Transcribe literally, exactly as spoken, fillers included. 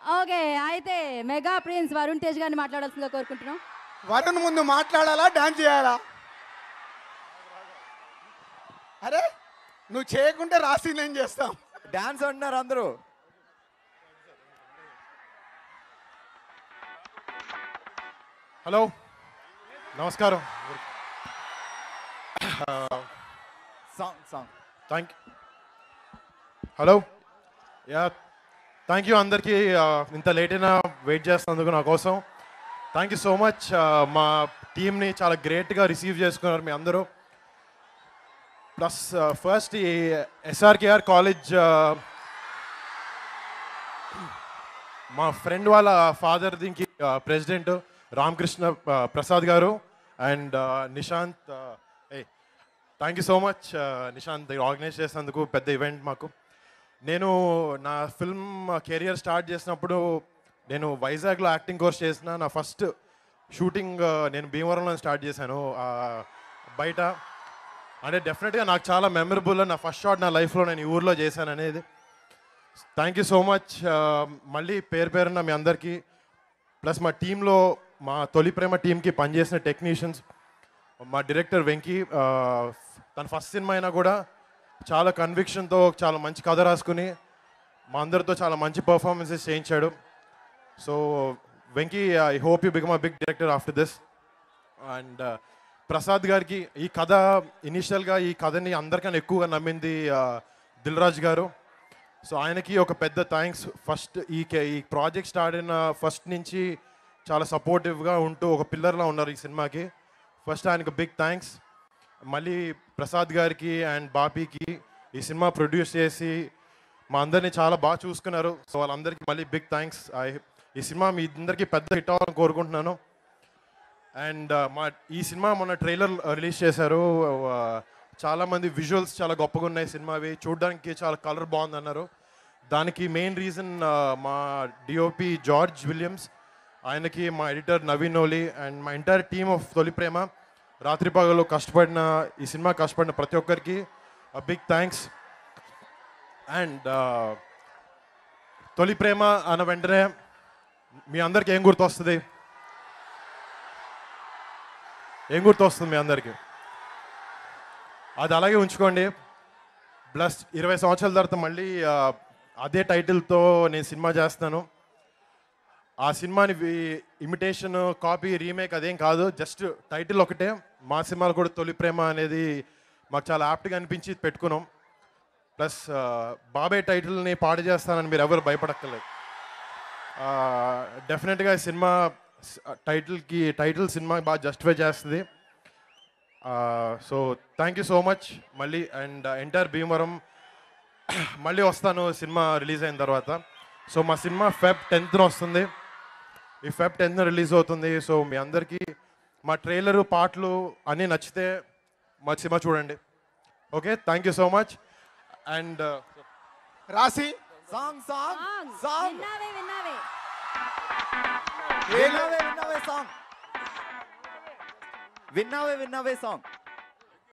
Okay. అయితే mega prince Varun Tej గారిని మాట్లాడాల్సిందిగా కోరుకుంటున్నాం. వరుణ్ ముందు మాట్లాడాలా డాన్స్ చేయాలా? అరే నువ్వు చేయకుంటే రాసి నేను చేస్తాం. డాన్స్ అంటున్నారు అందరూ. హలో, నమస్కారం. Song song thank hello ya thank you అందరికీ. ఇంత లేట్ అయినా వెయిట్ చేస్తున్నందుకు నా కోసం థ్యాంక్ యూ సో మచ్. మా టీమ్ని చాలా గ్రేట్గా రిసీవ్ చేసుకున్నారు మీ అందరూ. ప్లస్ ఫస్ట్ ఈ ఎస్ఆర్కేఆర్ కాలేజ్ మా ఫ్రెండ్ వాళ్ళ ఫాదర్ దీనికి president Ramakrishna Prasad garu and Nishant. A thank you so much Nishant, organize చేసినందుకు. పెద్ద ఈవెంట్ మాకు. నేను నా ఫిల్మ్ కెరియర్ స్టార్ట్ చేసినప్పుడు నేను వైజాగ్లో యాక్టింగ్ కోర్స్ చేసిన. నా ఫస్ట్ షూటింగ్ నేను భీమవరంలో స్టార్ట్ చేశాను బయట. అంటే డెఫినెట్గా నాకు చాలా మెమరబుల్. నా ఫస్ట్ షాట్ నా లైఫ్లో నేను ఈ ఊర్లో చేశాను అనేది. Thank you so much. మళ్ళీ పేరు పేరున్న మీ అందరికీ, ప్లస్ మా టీంలో మా తొలి ప్రేమ టీంకి పనిచేసిన టెక్నీషియన్స్, మా డైరెక్టర్ వెంకీ. తన ఫస్ట్ సినిమా అయినా కూడా చాలా కన్విక్షన్తో చాలా మంచి కథ రాసుకుని మా అందరితో చాలా మంచి పర్ఫార్మెన్సెస్ చేయించాడు. So Venky, I hope you become a big director after this. And Prasad గారికి ఈ కథ ఇనిషియల్గా ఈ కథని అందరికన్నా ఎక్కువగా నమ్మింది దిల్ రాజు గారు. సో ఆయనకి ఒక పెద్ద థ్యాంక్స్. ఫస్ట్ ఈ ఈ ప్రాజెక్ట్ స్టార్ట్ అయిన ఫస్ట్ నుంచి చాలా సపోర్టివ్గా ఉంటూ ఒక పిల్లర్లా ఉన్నారు ఈ సినిమాకి. ఫస్ట్ ఆయనకు బిగ్ థ్యాంక్స్. మళ్ళీ ప్రసాద్ గారికి అండ్ బాపీకి ఈ సినిమా ప్రొడ్యూస్ చేసి మా అందరినీ చాలా బాగా చూసుకున్నారు. సో వాళ్ళందరికీ మళ్ళీ బిగ్ థ్యాంక్స్. ఐ ఈ సినిమా మీ అందరికీ పెద్ద హిట్ అవ్వాలని కోరుకుంటున్నాను. అండ్ మా ఈ సినిమా మొన్న ట్రైలర్ రిలీజ్ చేశారు. చాలామంది విజువల్స్ చాలా గొప్పగా ఉన్నాయి సినిమావి, చూడడానికి చాలా కలర్ బాగుంది అన్నారు. దానికి మెయిన్ రీజన్ మా డిఓపి జార్జ్ విలియమ్స్, ఆయనకి మా ఎడిటర్ నవీన్ ఓలీ అండ్ మా entire team of Toli Prema రాత్రి పగలు కష్టపడిన ఈ సినిమా కష్టపడిన ప్రతి ఒక్కరికి బిగ్ థ్యాంక్స్. అండ్ తొలి ప్రేమ అన్న వెంటనే మీ అందరికి ఏం గుర్తొస్తుంది? ఏం గుర్తొస్తుంది మీ అందరికీ? అది అలాగే ఉంచుకోండి. ప్లస్ ఇరవై సంవత్సరాల తర్వాత మళ్ళీ అదే టైటిల్తో నేను సినిమా చేస్తాను. ఆ సినిమాని ఇమిటేషన్, కాపీ, రీమేక్ అదేం కాదు, జస్ట్ టైటిల్ ఒకటే. మా సినిమాలు కూడా తొలి ప్రేమ అనేది మాకు చాలా యాప్ట్గా అనిపించి పెట్టుకున్నాం. ప్లస్ బాబాయ్ టైటిల్ని పాడు చేస్తానని మీరు ఎవరు భయపడక్కర్లేదు. డెఫినెట్గా ఈ సినిమా టైటిల్కి టైటిల్ సినిమా బాగా జస్టిఫై చేస్తుంది. So thank you so much మళ్ళీ. అండ్ ఎంటైర్ భీమవరం మళ్ళీ వస్తాను సినిమా రిలీజ్ అయిన తర్వాత. సో మా సినిమా ఫెబ్ టెన్త్న వస్తుంది. ఈ ఫెబ్ టెన్త్న రిలీజ్ అవుతుంది. సో మీ అందరికీ మా ట్రైలరు, పాటలు అన్నీ నచ్చితే మా సినిమా చూడండి. Okay, thank you so much. And రాసి సాంగ్ సాంగ్ సాంగ్ సాంగ్ విన్నావే విన్నావే విన్నావే విన్నావే సాంగ్ విన్నావే విన్నావే సాంగ్